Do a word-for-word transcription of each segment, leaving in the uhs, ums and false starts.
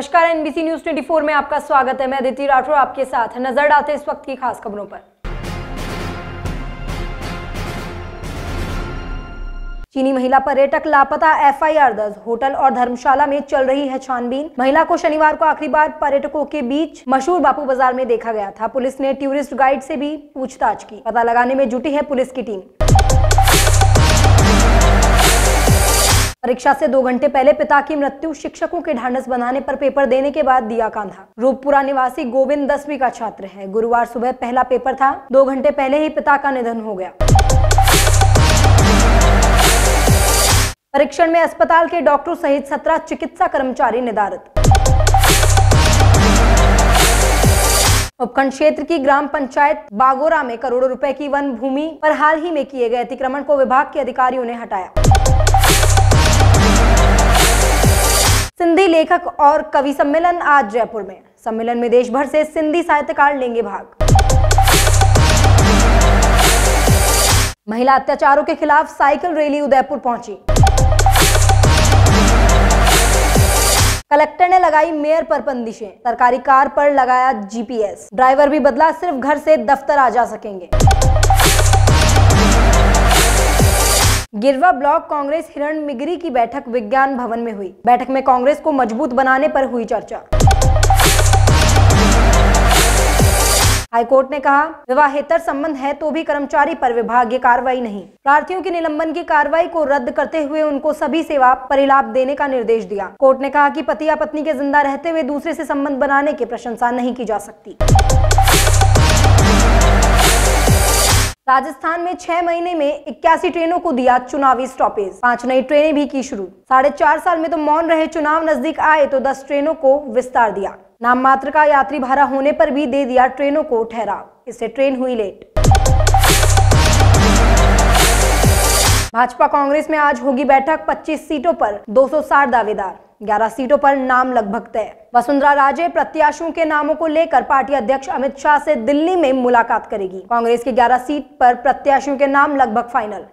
नमस्कार, NBC news चौबीस में आपका स्वागत है। मैं अदिति राठौर आपके साथ। नजर डालते हैं इस वक्त की खास खबरों पर। चीनी महिला पर्यटक लापता, एफआईआर दर्ज। होटल और धर्मशाला में चल रही है छानबीन। महिला को शनिवार को आखिरी बार पर्यटकों के बीच मशहूर बापू बाजार में देखा गया था। पुलिस ने टूरिस्ट गाइड से भी पूछताछ की। पता लगाने में जुटी है पुलिस की टीम। परीक्षा से दो घंटे पहले पिता की मृत्यु, शिक्षकों के ढांढस बंधाने पर पेपर देने के बाद दिया कांधा। रूपपुरा निवासी गोविंद दसवीं का छात्र है। गुरुवार सुबह पहला पेपर था। दो घंटे पहले ही पिता का निधन हो गया। परीक्षण में अस्पताल के डॉक्टर सहित सत्रह चिकित्सा कर्मचारी निदारित। उपखंड क्षेत्र की ग्राम पंचायत बागोरा में करोड़ों रुपए की वन भूमि पर हाल ही में किए गए अतिक्रमण को विभाग के अधिकारियों ने हटाया। सिंधी लेखक और कवि सम्मेलन आज जयपुर में। सम्मेलन में देश भर से सिंधी साहित्यकार लेंगे भाग। महिला अत्याचारों के खिलाफ साइकिल रैली उदयपुर पहुंची। कलेक्टर ने लगाई मेयर पर बंदिशें। सरकारी कार पर लगाया जीपीएस। ड्राइवर भी बदला, सिर्फ घर से दफ्तर आ जा सकेंगे। गिरवा ब्लॉक कांग्रेस हिरण मिगरी की बैठक विज्ञान भवन में हुई। बैठक में कांग्रेस को मजबूत बनाने पर हुई चर्चा। हाईकोर्ट ने कहा, विवाहेतर संबंध है तो भी कर्मचारी पर विभागीय कार्रवाई नहीं। प्रार्थियों की निलंबन की कार्रवाई को रद्द करते हुए उनको सभी सेवा परिलाभ देने का निर्देश दिया। कोर्ट ने कहा कि पति या पत्नी के जिंदा रहते हुए दूसरे से संबंध बनाने की प्रशंसा नहीं की जा सकती। राजस्थान में छह महीने में इक्यासी ट्रेनों को दिया चुनावी स्टॉपेज। पांच नई ट्रेनें भी की शुरू। साढ़े चार साल में तो मौन रहे, चुनाव नजदीक आए तो दस ट्रेनों को विस्तार दिया। नाम मात्र का यात्री भाड़ा होने पर भी दे दिया ट्रेनों को ठहराव। इससे ट्रेन हुई लेट। भाजपा कांग्रेस में आज होगी बैठक। पच्चीस सीटों पर दो सौ साठ दावेदार। ग्यारह सीटों पर नाम लगभग तय। वसुंधरा राजे प्रत्याशियों के नामों को लेकर पार्टी अध्यक्ष अमित शाह से दिल्ली में मुलाकात करेगी। कांग्रेस की ग्यारह सीट पर प्रत्याशियों के नाम लगभग फाइनल।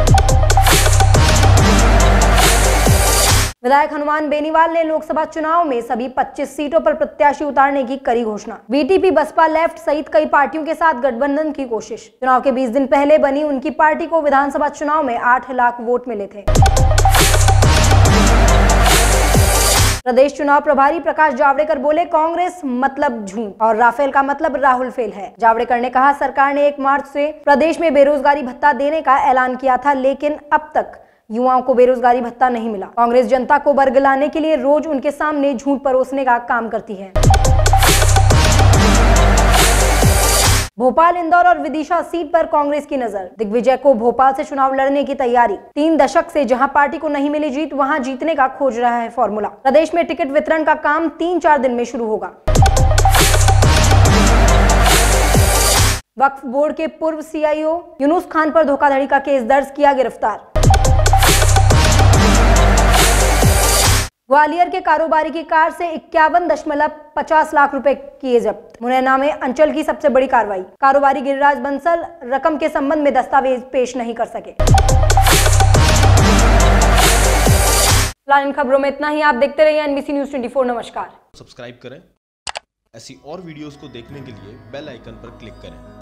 विधायक हनुमान बेनीवाल ने लोकसभा चुनाव में सभी पच्चीस सीटों पर प्रत्याशी उतारने की करी घोषणा। बीटीपी, बसपा, लेफ्ट सहित कई पार्टियों के साथ गठबंधन की कोशिश। चुनाव के बीस दिन पहले बनी उनकी पार्टी को विधानसभा चुनाव में आठ लाख वोट मिले थे। प्रदेश चुनाव प्रभारी प्रकाश जावड़ेकर बोले, कांग्रेस मतलब झूठ और राफेल का मतलब राहुल फेल है। जावड़ेकर ने कहा, सरकार ने एक मार्च से प्रदेश में बेरोजगारी भत्ता देने का ऐलान किया था, लेकिन अब तक युवाओं को बेरोजगारी भत्ता नहीं मिला। कांग्रेस जनता को बरगलाने के लिए रोज उनके सामने झूठ परोसने का काम करती है। भोपाल, इंदौर और विदिशा सीट पर कांग्रेस की नजर। दिग्विजय को भोपाल से चुनाव लड़ने की तैयारी। तीन दशक से जहां पार्टी को नहीं मिली जीत, वहां जीतने का खोज रहा है फॉर्मूला। प्रदेश में टिकट वितरण का काम तीन चार दिन में शुरू होगा। वक्फ बोर्ड के पूर्व सीईओ यूनुस खान पर धोखाधड़ी का केस दर्ज किया, गिरफ्तार। ग्वालियर के कारोबारी की कार से इक्यावन दशमलव पचास लाख रुपए किए जब्त। मुरैना में अंचल की सबसे बड़ी कार्रवाई। कारोबारी गिरिराज बंसल रकम के संबंध में दस्तावेज पेश नहीं कर सके। फिलहाल इन खबरों में इतना ही। आप देखते रहिए एनबीसी न्यूज चौबीस। नमस्कार। सब्सक्राइब करें। ऐसी और वीडियोस को देखने के लिए बेल आइकन पर क्लिक करें।